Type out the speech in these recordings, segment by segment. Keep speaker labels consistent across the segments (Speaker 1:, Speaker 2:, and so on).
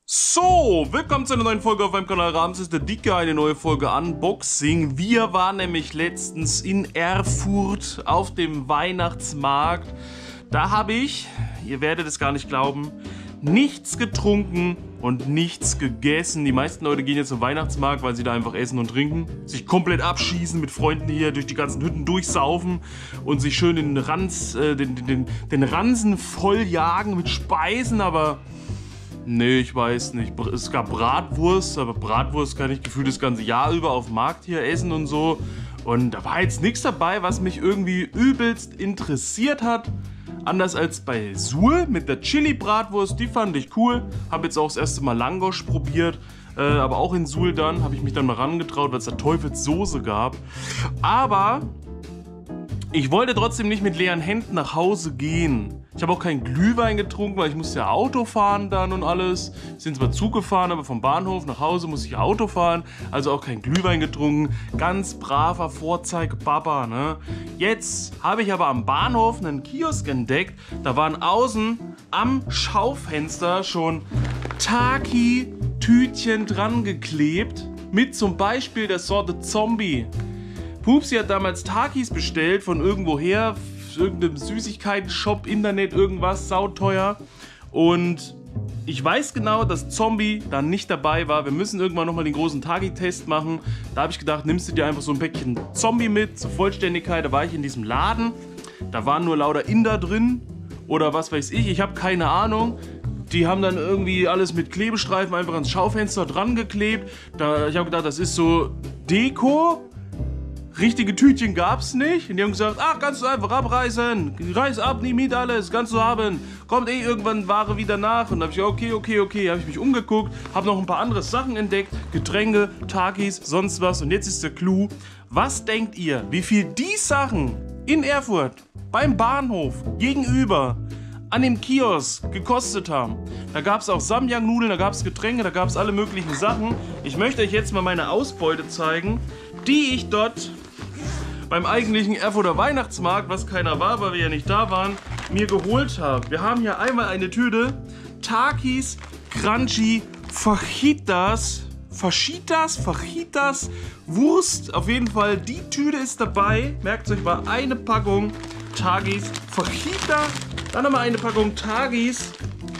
Speaker 1: So, willkommen zu einer neuen Folge auf meinem Kanal. Rams ist der Dicke, eine neue Folge Unboxing. Wir waren nämlich letztens in Erfurt auf dem Weihnachtsmarkt. Da habe ich, ihr werdet es gar nicht glauben, nichts getrunken und nichts gegessen. Die meisten Leute gehen jetzt zum Weihnachtsmarkt, weil sie da einfach essen und trinken, sich komplett abschießen, mit Freunden hier durch die ganzen Hütten durchsaufen und sich schön den Ransen volljagen mit Speisen, aber nee, ich weiß nicht. Es gab Bratwurst, aber Bratwurst kann ich gefühlt das ganze Jahr über auf dem Markt hier essen und so. Und da war jetzt nichts dabei, was mich irgendwie übelst interessiert hat. Anders als bei Suhl mit der Chili-Bratwurst, die fand ich cool. Habe jetzt auch das erste Mal Langosch probiert, aber auch in Suhl dann. Habe ich mich dann mal rangetraut, weil es da Teufelssoße gab. Aber ich wollte trotzdem nicht mit leeren Händen nach Hause gehen. Ich habe auch keinen Glühwein getrunken, weil ich musste ja Auto fahren dann und alles. Wir sind zwar Zug gefahren, aber vom Bahnhof nach Hause musste ich Auto fahren. Also auch kein Glühwein getrunken. Ganz braver Vorzeige-Papa, ne? Jetzt habe ich aber am Bahnhof einen Kiosk entdeckt. Da waren außen am Schaufenster schon Taki-Tütchen dran geklebt. Mit zum Beispiel der Sorte Zombie. Pupsi hat damals Takis bestellt von irgendwoher, irgendeinem Süßigkeiten-Shop, Internet, irgendwas, sauteuer. Und ich weiß genau, dass Zombie da nicht dabei war. Wir müssen irgendwann nochmal den großen Taki-Test machen. Da habe ich gedacht, nimmst du dir einfach so ein Päckchen Zombie mit, zur Vollständigkeit. Da war ich in diesem Laden, da waren nur lauter Inder drin oder was weiß ich habe keine Ahnung. Die haben dann irgendwie alles mit Klebestreifen einfach ans Schaufenster dran geklebt. Ich habe gedacht, das ist so Deko. Richtige Tütchen gab's nicht. Und die haben gesagt, ach, kannst du einfach abreißen. Reiß ab, nimm mit alles, kannst du haben. Kommt eh irgendwann Ware wieder nach. Und dann habe ich gesagt, okay. Habe ich mich umgeguckt, habe noch ein paar andere Sachen entdeckt. Getränke, Takis, sonst was. Und jetzt ist der Clou. Was denkt ihr, wie viel die Sachen in Erfurt beim Bahnhof gegenüber an dem Kiosk gekostet haben? Da gab es auch Samyang-Nudeln, da gab es Getränke, da gab es alle möglichen Sachen. Ich möchte euch jetzt mal meine Ausbeute zeigen, die ich dort beim eigentlichen Erfurter Weihnachtsmarkt, was keiner war, weil wir ja nicht da waren, mir geholt habe. Wir haben hier einmal eine Tüte Takis Crunchy Fajitas Wurst. Auf jeden Fall, die Tüte ist dabei. Merkt euch mal, eine Packung Takis Fajita. Dann nochmal eine Packung Takis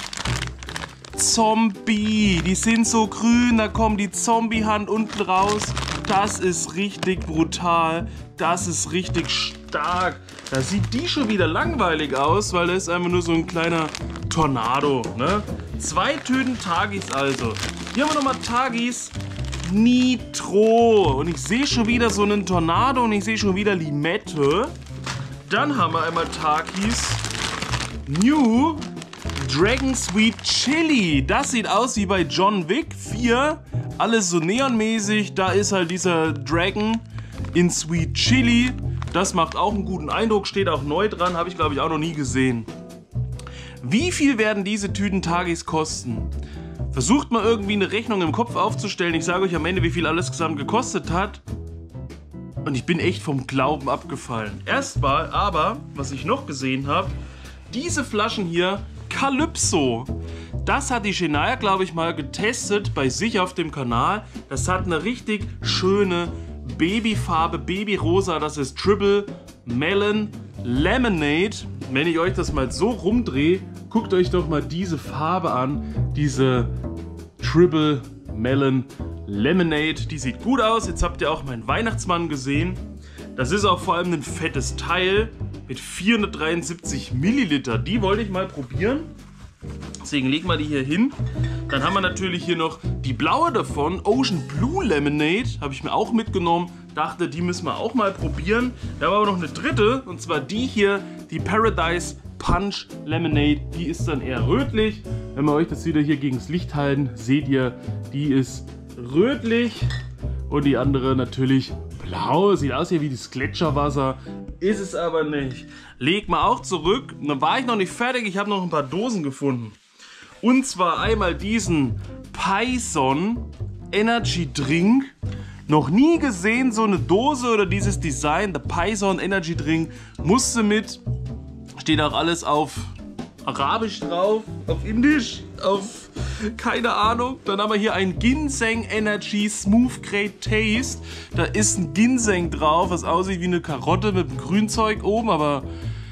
Speaker 1: Zombie. Die sind so grün, da kommt die Zombie-Hand unten raus. Das ist richtig brutal. Das ist richtig stark. Da sieht die schon wieder langweilig aus, weil da ist einfach nur so ein kleiner Tornado, ne? 2 Tüten Takis also. Hier haben wir nochmal Takis Nitro. Und ich sehe schon wieder so einen Tornado und ich sehe schon wieder Limette. Dann haben wir einmal Takis New Dragon Sweet Chili. Das sieht aus wie bei John Wick 4. Alles so neonmäßig. Da ist halt dieser Dragon in Sweet Chili. Das macht auch einen guten Eindruck. Steht auch neu dran. Habe ich, glaube ich, auch noch nie gesehen. Wie viel werden diese Tüten Takis kosten? Versucht mal irgendwie eine Rechnung im Kopf aufzustellen. Ich sage euch am Ende, wie viel alles zusammen gekostet hat. Und ich bin echt vom Glauben abgefallen. Erstmal aber, was ich noch gesehen habe, diese Flaschen hier, Calypso. Das hat die Shania, glaube ich, mal getestet bei sich auf dem Kanal. Das hat eine richtig schöne Babyfarbe, Babyrosa. Das ist Triple Melon Lemonade. Wenn ich euch das mal so rumdrehe, guckt euch doch mal diese Farbe an. Diese Triple Melon Lemonade. Die sieht gut aus. Jetzt habt ihr auch meinen Weihnachtsmann gesehen. Das ist auch vor allem ein fettes Teil mit 473 Milliliter. Die wollte ich mal probieren. Deswegen legen wir die hier hin. Dann haben wir natürlich hier noch die blaue davon, Ocean Blue Lemonade. Habe ich mir auch mitgenommen. Dachte, die müssen wir auch mal probieren. Wir haben aber noch eine dritte, und zwar die hier, die Paradise Punch Lemonade. Die ist dann eher rötlich. Wenn wir euch das wieder hier gegen das Licht halten, seht ihr, die ist rötlich. Und die andere natürlich blau. Sieht aus hier wie das Gletscherwasser. Ist es aber nicht. Leg mal auch zurück. Dann war ich noch nicht fertig. Ich habe noch ein paar Dosen gefunden. Und zwar einmal diesen Pison Energy Drink. Noch nie gesehen so eine Dose oder dieses Design. Der Pison Energy Drink musste mit. Steht auch alles auf Arabisch drauf, auf Indisch, auf keine Ahnung. Dann haben wir hier ein Ginseng Energy Smooth Great Taste. Da ist ein Ginseng drauf, was aussieht wie eine Karotte mit einem Grünzeug oben, aber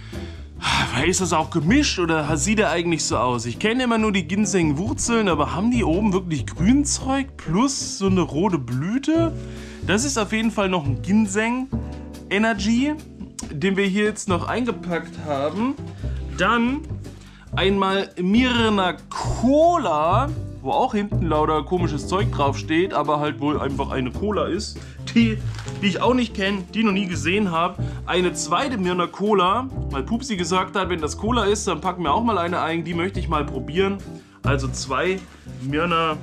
Speaker 1: ist das auch gemischt oder sieht er eigentlich so aus? Ich kenne immer nur die Ginseng-Wurzeln, aber haben die oben wirklich Grünzeug plus so eine rote Blüte? Das ist auf jeden Fall noch ein Ginseng Energy, den wir hier jetzt noch eingepackt haben. Dann einmal Mirna Cola, wo auch hinten lauter komisches Zeug drauf steht, aber halt wohl einfach eine Cola ist, die ich auch nicht kenne, die noch nie gesehen habe. Eine zweite Mirna Cola, weil Pupsi gesagt hat, wenn das Cola ist, dann packen wir auch mal eine ein, die möchte ich mal probieren. Also 2 Mirna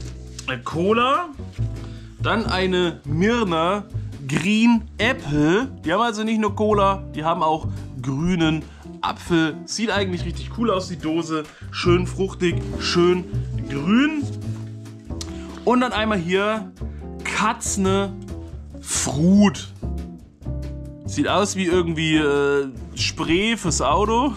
Speaker 1: Cola, dann eine Mirna Green Apple, die haben also nicht nur Cola, die haben auch grünen Apfel. Sieht eigentlich richtig cool aus, die Dose. Schön fruchtig, schön grün. Und dann einmal hier Katzne Fruit. Sieht aus wie irgendwie Spray fürs Auto.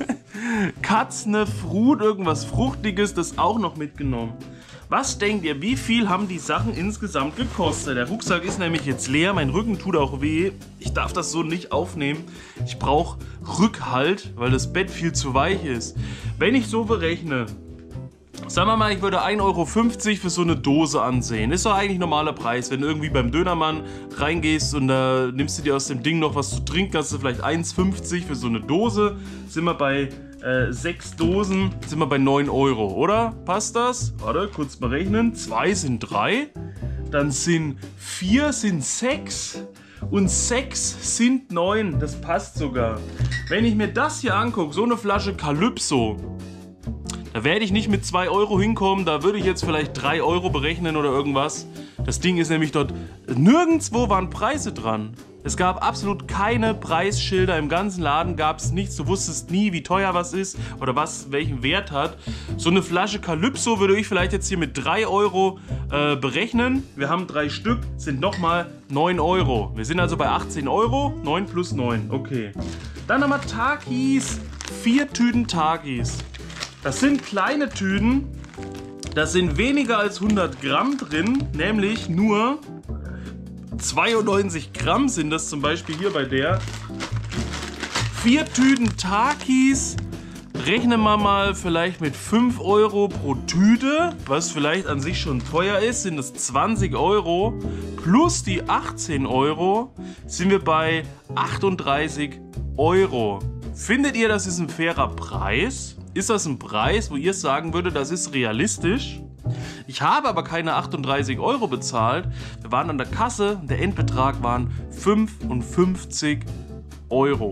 Speaker 1: Katzne Fruit, irgendwas Fruchtiges, das auch noch mitgenommen. Was denkt ihr, wie viel haben die Sachen insgesamt gekostet? Der Rucksack ist nämlich jetzt leer, mein Rücken tut auch weh. Ich darf das so nicht aufnehmen. Ich brauche Rückhalt, weil das Bett viel zu weich ist. Wenn ich so berechne, sagen wir mal, ich würde 1,50 Euro für so eine Dose ansehen. Ist doch eigentlich normaler Preis. Wenn du irgendwie beim Dönermann reingehst und da nimmst du dir aus dem Ding noch was zu trinken, hast du vielleicht 1,50 für so eine Dose. Sind wir bei 6 Dosen, sind wir bei 9 Euro, oder? Passt das? Warte, kurz berechnen. 2 sind 3, dann sind 4 sind 6 und 6 sind 9. Das passt sogar. Wenn ich mir das hier angucke, so eine Flasche Calypso, da werde ich nicht mit 2 Euro hinkommen, da würde ich jetzt vielleicht 3 Euro berechnen oder irgendwas. Das Ding ist nämlich dort, nirgendwo waren Preise dran. Es gab absolut keine Preisschilder, im ganzen Laden gab es nichts, du wusstest nie, wie teuer was ist oder was welchen Wert hat. So eine Flasche Calypso würde ich vielleicht jetzt hier mit 3 Euro berechnen. Wir haben 3 Stück, sind nochmal 9 Euro. Wir sind also bei 18 Euro, 9 plus 9, okay. Dann haben wir Takis, 4 Tüten Takis. Das sind kleine Tüten, da sind weniger als 100 Gramm drin, nämlich nur 92 Gramm sind das zum Beispiel hier bei der. 4 Tüten Takis, rechnen wir mal vielleicht mit 5 Euro pro Tüte, was vielleicht an sich schon teuer ist, sind das 20 Euro. Plus die 18 Euro sind wir bei 38 Euro. Findet ihr, das ist ein fairer Preis? Ist das ein Preis, wo ihr sagen würdet, das ist realistisch? Ich habe aber keine 38 Euro bezahlt. Wir waren an der Kasse, der Endbetrag waren 55 Euro.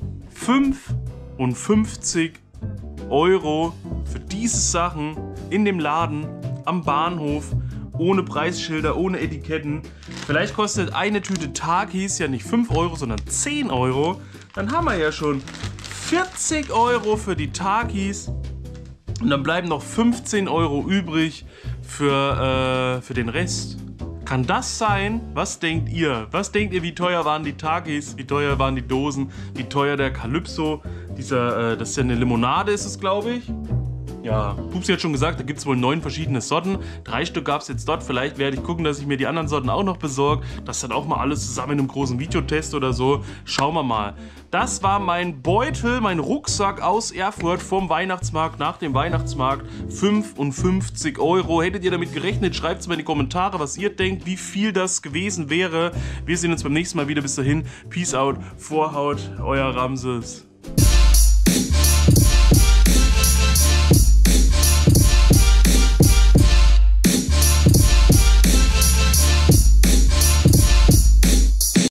Speaker 1: 55 Euro für diese Sachen in dem Laden, am Bahnhof, ohne Preisschilder, ohne Etiketten. Vielleicht kostet eine Tüte Takis ja nicht 5 Euro, sondern 10 Euro. Dann haben wir ja schon 40 Euro für die Takis. Und dann bleiben noch 15 Euro übrig für den Rest. Kann das sein? Was denkt ihr? Was denkt ihr, wie teuer waren die Takis? Wie teuer waren die Dosen? Wie teuer der Calypso? Das ist ja eine Limonade, ist es, glaube ich. Ja, Pupsi hat schon gesagt, da gibt es wohl 9 verschiedene Sorten. 3 Stück gab es jetzt dort. Vielleicht werde ich gucken, dass ich mir die anderen Sorten auch noch besorge. Das dann auch mal alles zusammen in einem großen Videotest oder so. Schauen wir mal. Das war mein Beutel, mein Rucksack aus Erfurt vom Weihnachtsmarkt, nach dem Weihnachtsmarkt. 55 Euro. Hättet ihr damit gerechnet? Schreibt es mal in die Kommentare, was ihr denkt, wie viel das gewesen wäre. Wir sehen uns beim nächsten Mal wieder. Bis dahin. Peace out. Vorhaut. Euer Ramses.